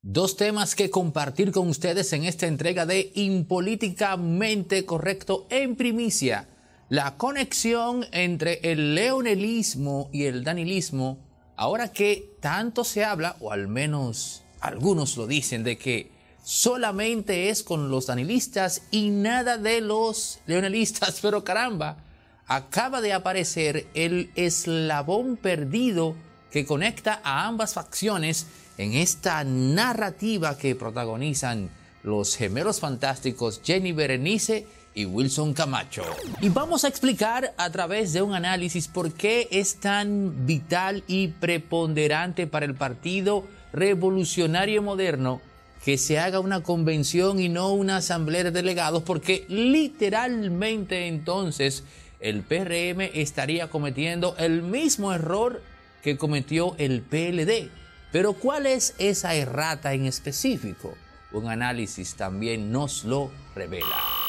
Dos temas que compartir con ustedes en esta entrega de Impolíticamente Correcto en primicia. La conexión entre el leonelismo y el danilismo, ahora que tanto se habla, o al menos algunos lo dicen, de que solamente es con los danilistas y nada de los leonelistas, pero caramba, acaba de aparecer el eslabón perdido que conecta a ambas facciones en esta narrativa que protagonizan los gemelos fantásticos Jenny Berenice y Wilson Camacho. Y vamos a explicar a través de un análisis por qué es tan vital y preponderante para el Partido Revolucionario Moderno que se haga una convención y no una asamblea de delegados, porque literalmente entonces el PRM estaría cometiendo el mismo error que cometió el PLD. Pero ¿cuál es esa errata en específico? Un análisis también nos lo revela.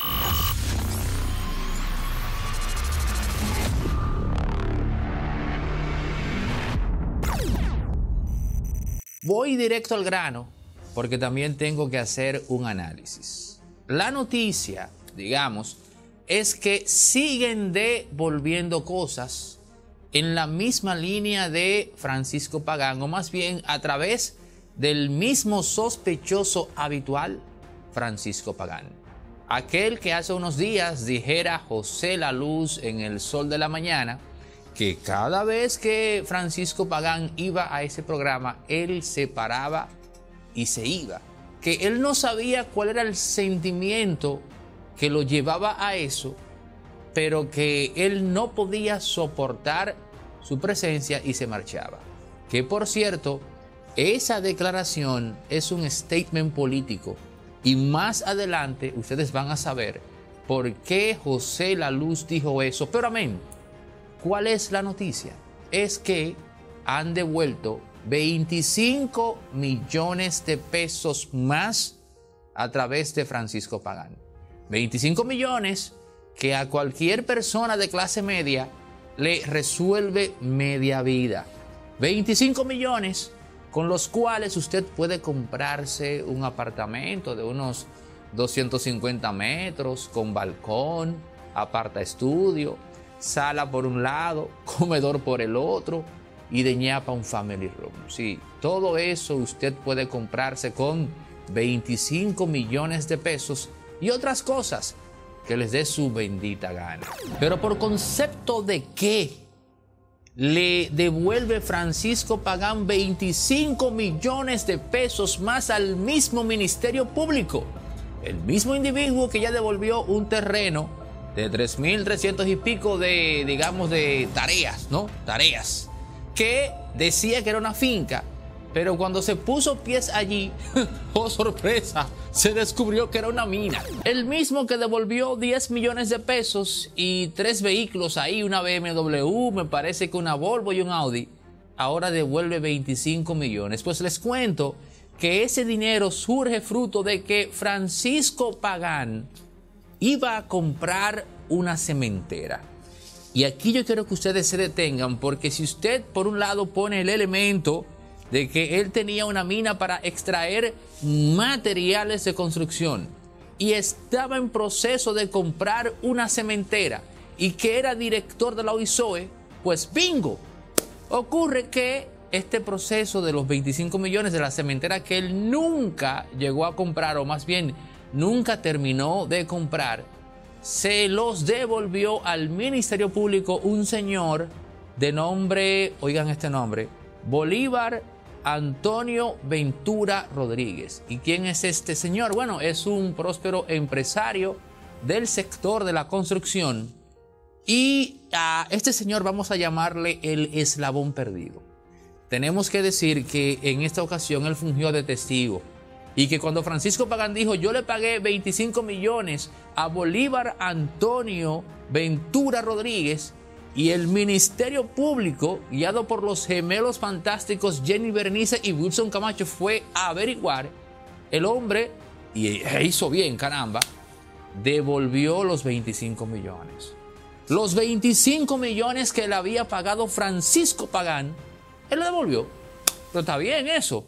Voy directo al grano porque también tengo que hacer un análisis. La noticia, digamos, es que siguen devolviendo cosas en la misma línea de Francisco Pagán, o más bien a través del mismo sospechoso habitual, Francisco Pagán. Aquel que hace unos días dijera José La Luz en El Sol de la Mañana que cada vez que Francisco Pagán iba a ese programa, él se paraba y se iba. Que él no sabía cuál era el sentimiento que lo llevaba a eso, pero que él no podía soportar su presencia y se marchaba. Que por cierto, esa declaración es un statement político y más adelante ustedes van a saber por qué José La Luz dijo eso. Pero amén, ¿cuál es la noticia? Es que han devuelto 25 millones de pesos más a través de Francisco Pagán. 25 millones que a cualquier persona de clase media le resuelve media vida. 25 millones con los cuales usted puede comprarse un apartamento de unos 250 metros, con balcón, aparta estudio, sala por un lado, comedor por el otro y de ñapa un family room. Sí, todo eso usted puede comprarse con 25 millones de pesos y otras cosas que les dé su bendita gana. Pero por concepto de qué le devuelve Francisco Pagán 25 millones de pesos más al mismo Ministerio Público. El mismo individuo que ya devolvió un terreno de 3.300 y pico de, digamos, de tareas, ¿no? Tareas. Que decía que era una finca. Pero cuando se puso pies allí, oh sorpresa, se descubrió que era una mina. El mismo que devolvió 10 millones de pesos y 3 vehículos ahí, una BMW, me parece que una Volvo y un Audi, ahora devuelve 25 millones. Pues les cuento que ese dinero surge fruto de que Francisco Pagán iba a comprar una cementera. Y aquí yo quiero que ustedes se detengan, porque si usted por un lado pone el elemento de que él tenía una mina para extraer materiales de construcción y estaba en proceso de comprar una cementera y que era director de la OISOE, pues bingo, ocurre que este proceso de los 25 millones de la cementera que él nunca llegó a comprar, o más bien nunca terminó de comprar, se los devolvió al Ministerio Público un señor de nombre, oigan este nombre, Bolívar Antonio Ventura Rodríguez. ¿Y quién es este señor? Bueno, es un próspero empresario del sector de la construcción y a este señor vamos a llamarle el eslabón perdido. Tenemos que decir que en esta ocasión él fungió de testigo y que cuando Francisco Pagán dijo yo le pagué 25 millones a Bolívar Antonio Ventura Rodríguez, y el Ministerio Público, guiado por los gemelos fantásticos Jenny Berenice y Wilson Camacho, fue a averiguar, el hombre, y hizo bien, caramba, devolvió los 25 millones. Los 25 millones que le había pagado Francisco Pagán, él lo devolvió. Pero está bien eso.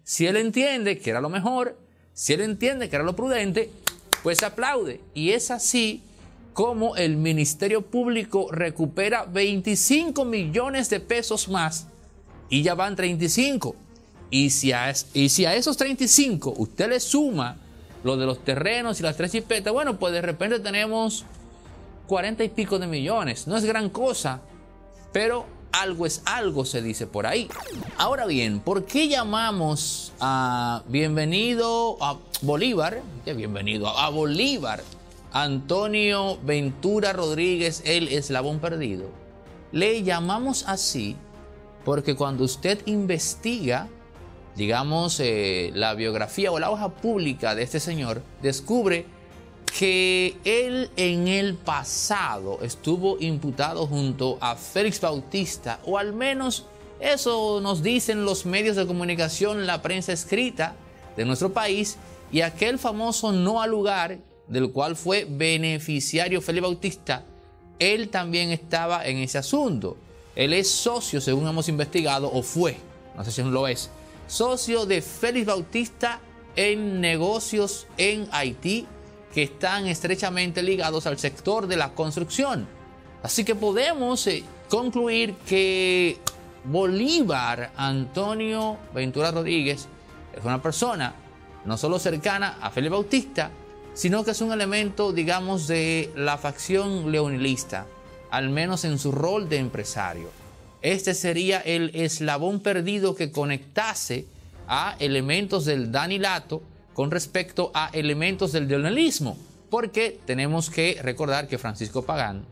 Si él entiende que era lo mejor, si él entiende que era lo prudente, pues aplaude. Y es así como el Ministerio Público recupera 25 millones de pesos más y ya van 35. Y si a esos 35 usted le suma lo de los terrenos y las 3 jipetas, bueno, pues de repente tenemos 40 y pico de millones. No es gran cosa, pero algo es algo, se dice por ahí. Ahora bien, ¿por qué llamamos a bienvenido a Bolívar? ¿Qué bienvenido a Bolívar? Antonio Ventura Rodríguez, el eslabón perdido. Le llamamos así porque cuando usted investiga, digamos, la biografía o la hoja pública de este señor, descubre que él en el pasado estuvo imputado junto a Félix Bautista, o al menos eso nos dicen los medios de comunicación, la prensa escrita de nuestro país, y aquel famoso no al lugar del cual fue beneficiario Félix Bautista, él también estaba en ese asunto. Él es socio, según hemos investigado, o fue, no sé si aún lo es, socio de Félix Bautista en negocios en Haití que están estrechamente ligados al sector de la construcción. Así que podemos concluir que Bolívar Antonio Ventura Rodríguez es una persona no solo cercana a Félix Bautista, sino que es un elemento, digamos, de la facción leonelista, al menos en su rol de empresario. Este sería el eslabón perdido que conectase a elementos del Danilato con respecto a elementos del leonelismo, porque tenemos que recordar que Francisco Pagán,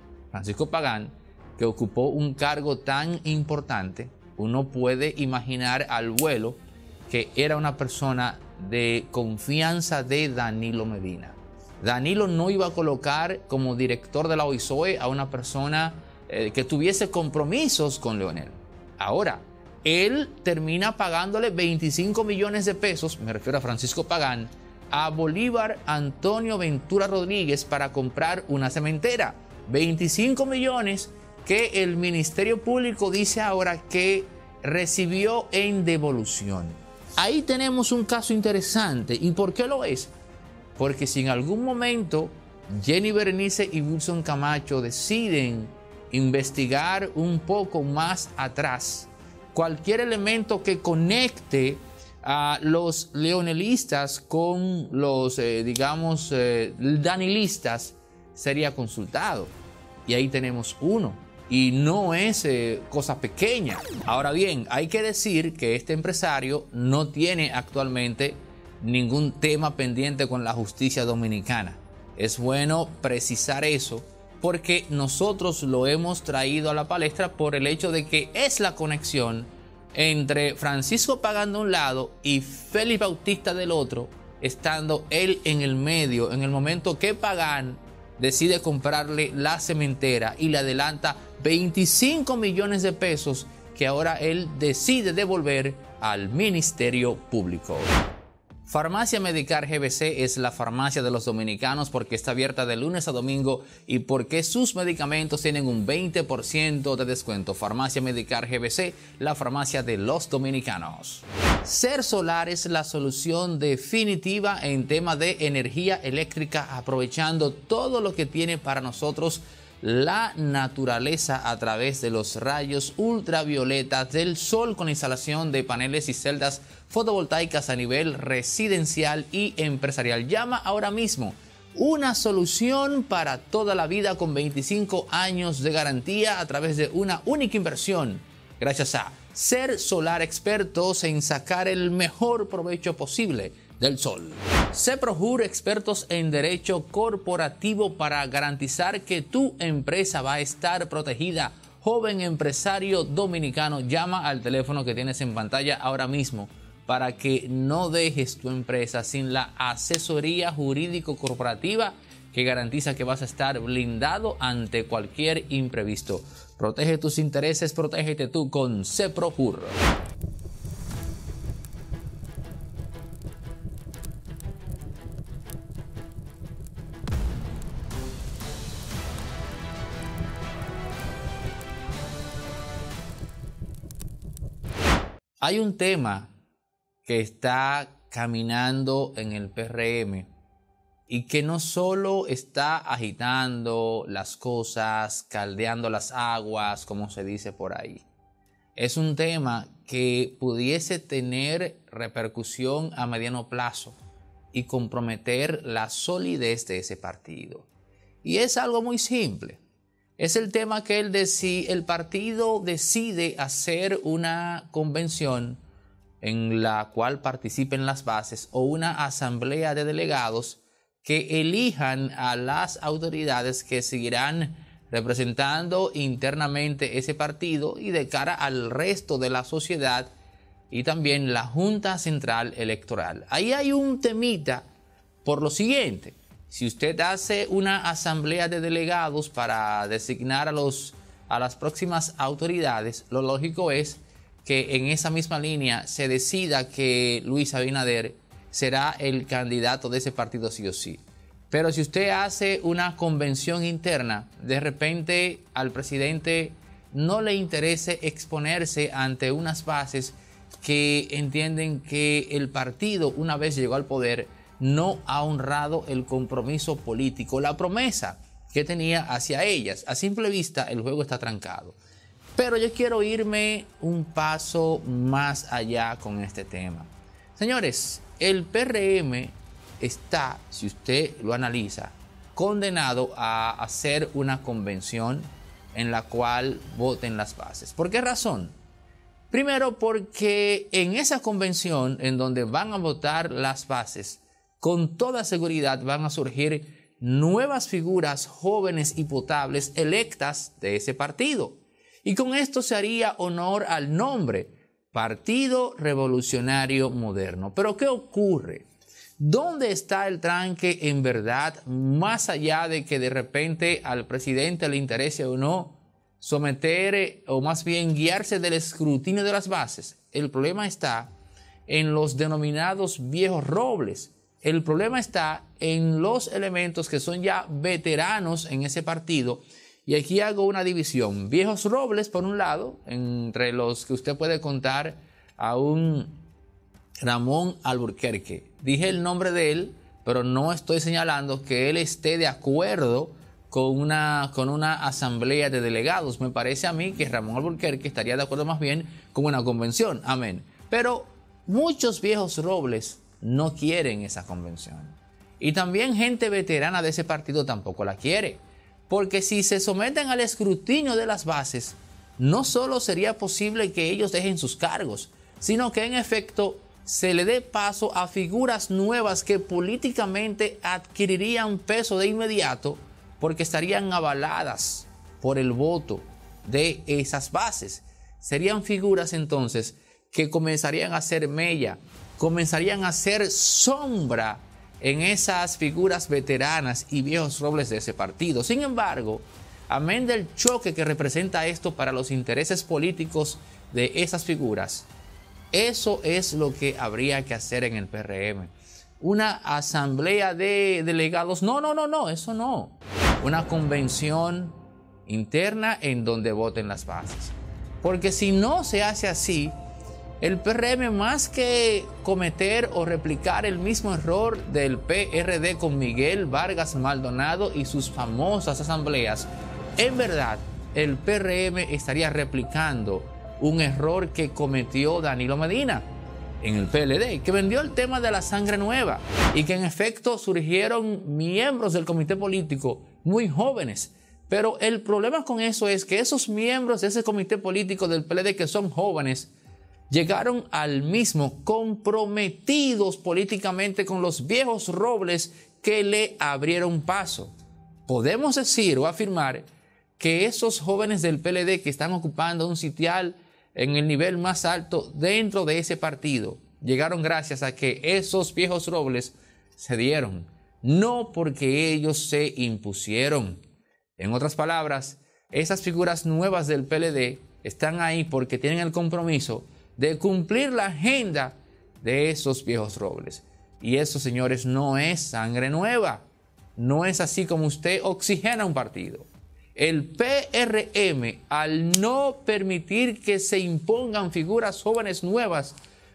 que ocupó un cargo tan importante, uno puede imaginar al vuelo que era una persona de confianza de Danilo Medina. Danilo no iba a colocar como director de la OISOE a una persona que tuviese compromisos con Leonel. Ahora, él termina pagándole 25 millones de pesos, me refiero a Francisco Pagán, a Bolívar Antonio Ventura Rodríguez para comprar una cementera. 25 millones que el Ministerio Público dice ahora que recibió en devolución. Ahí tenemos un caso interesante. ¿Y por qué lo es? Porque si en algún momento Jenny Berenice y Wilson Camacho deciden investigar un poco más atrás, cualquier elemento que conecte a los leonelistas con los, danilistas sería consultado. Y ahí tenemos uno. Y no es cosa pequeña. Ahora bien, hay que decir que este empresario no tiene actualmente ningún tema pendiente con la justicia dominicana. Es bueno precisar eso porque nosotros lo hemos traído a la palestra por el hecho de que es la conexión entre Francisco Pagán de un lado y Félix Bautista del otro, estando él en el medio, en el momento que Pagán decide comprarle la cementera y le adelanta 25 millones de pesos que ahora él decide devolver al Ministerio Público. Farmacia Medicar GBC es la farmacia de los dominicanos porque está abierta de lunes a domingo y porque sus medicamentos tienen un 20% de descuento. Farmacia Medicar GBC, la farmacia de los dominicanos. Ser Solar es la solución definitiva en tema de energía eléctrica, aprovechando todo lo que tiene para nosotros la naturaleza a través de los rayos ultravioletas del sol, con instalación de paneles y celdas fotovoltaicas a nivel residencial y empresarial. Llama ahora mismo. Una solución para toda la vida con 25 años de garantía a través de una única inversión. Gracias a Ser Solar, expertos en sacar el mejor provecho posible del sol. CEPROJUR, expertos en derecho corporativo para garantizar que tu empresa va a estar protegida. Joven empresario dominicano, llama al teléfono que tienes en pantalla ahora mismo para que no dejes tu empresa sin la asesoría jurídico corporativa que garantiza que vas a estar blindado ante cualquier imprevisto. Protege tus intereses, protégete tú con CEPROJUR. Hay un tema que está caminando en el PRM y que no solo está agitando las cosas, caldeando las aguas, como se dice por ahí. Es un tema que pudiese tener repercusión a mediano plazo y comprometer la solidez de ese partido. Y es algo muy simple. Es el tema que el partido decide hacer una convención en la cual participen las bases o una asamblea de delegados que elijan a las autoridades que seguirán representando internamente ese partido y de cara al resto de la sociedad, y también la Junta Central Electoral. Ahí hay un temita por lo siguiente: si usted hace una asamblea de delegados para designar a las próximas autoridades, lo lógico es que en esa misma línea se decida que Luis Abinader será el candidato de ese partido sí o sí. Pero si usted hace una convención interna, de repente al presidente no le interese exponerse ante unas bases que entienden que el partido, una vez llegó al poder, no ha honrado el compromiso político, la promesa que tenía hacia ellas. A simple vista, el juego está trancado. Pero yo quiero irme un paso más allá con este tema. Señores, el PRM está, si usted lo analiza, condenado a hacer una convención en la cual voten las bases. ¿Por qué razón? Primero, porque en esa convención en donde van a votar las bases, con toda seguridad van a surgir nuevas figuras jóvenes y potables electas de ese partido. Y con esto se haría honor al nombre, Partido Revolucionario Moderno. Pero ¿qué ocurre? ¿Dónde está el tranque en verdad, más allá de que de repente al presidente le interese o no someter o más bien guiarse del escrutinio de las bases? El problema está en los denominados viejos robles. El problema está en los elementos que son ya veteranos en ese partido. Y aquí hago una división. Viejos robles, por un lado, entre los que usted puede contar a un Ramón Alburquerque. Dije el nombre de él, pero no estoy señalando que él esté de acuerdo con una asamblea de delegados. Me parece a mí que Ramón Alburquerque estaría de acuerdo más bien con una convención. Amén. Pero muchos viejos robles no quieren esa convención. Y también gente veterana de ese partido tampoco la quiere. Porque si se someten al escrutinio de las bases, no solo sería posible que ellos dejen sus cargos, sino que en efecto se le dé paso a figuras nuevas que políticamente adquirirían peso de inmediato porque estarían avaladas por el voto de esas bases. Serían figuras entonces que comenzarían a hacer mella, comenzarían a hacer sombra en esas figuras veteranas y viejos robles de ese partido. Sin embargo, amén del choque que representa esto para los intereses políticos de esas figuras, eso es lo que habría que hacer en el PRM. Una asamblea de delegados, no, eso no. Una convención interna en donde voten las bases. Porque si no se hace así, el PRM, más que cometer o replicar el mismo error del PRD con Miguel Vargas Maldonado y sus famosas asambleas, en verdad el PRM estaría replicando un error que cometió Danilo Medina en el PLD, que vendió el tema de la sangre nueva y que en efecto surgieron miembros del comité político muy jóvenes. Pero el problema con eso es que esos miembros de ese comité político del PLD que son jóvenes llegaron al mismo comprometidos políticamente con los viejos robles que le abrieron paso. Podemos decir o afirmar que esos jóvenes del PLD que están ocupando un sitial en el nivel más alto dentro de ese partido llegaron gracias a que esos viejos robles se dieron, no porque ellos se impusieron. En otras palabras, esas figuras nuevas del PLD están ahí porque tienen el compromiso de cumplir la agenda de esos viejos robles. Y eso, señores, no es sangre nueva. No es así como usted oxigena un partido. El PRM, al no permitir que se impongan figuras jóvenes nuevas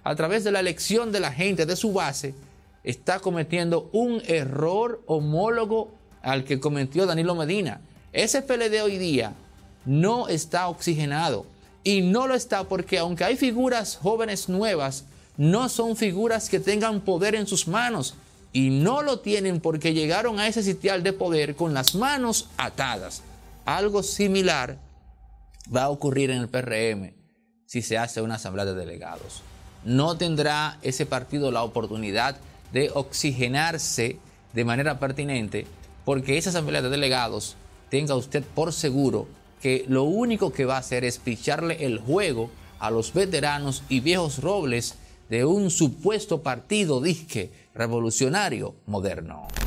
a través de la elección de la gente de su base, está cometiendo un error homólogo al que cometió Danilo Medina. Ese PLD hoy día no está oxigenado, y no lo está porque aunque hay figuras jóvenes nuevas, no son figuras que tengan poder en sus manos, y no lo tienen porque llegaron a ese sitial de poder con las manos atadas. Algo similar va a ocurrir en el PRM si se hace una asamblea de delegados. No tendrá ese partido la oportunidad de oxigenarse de manera pertinente, porque esa asamblea de delegados, tenga usted por seguro que lo único que va a hacer es picharle el juego a los veteranos y viejos robles de un supuesto partido disque revolucionario moderno.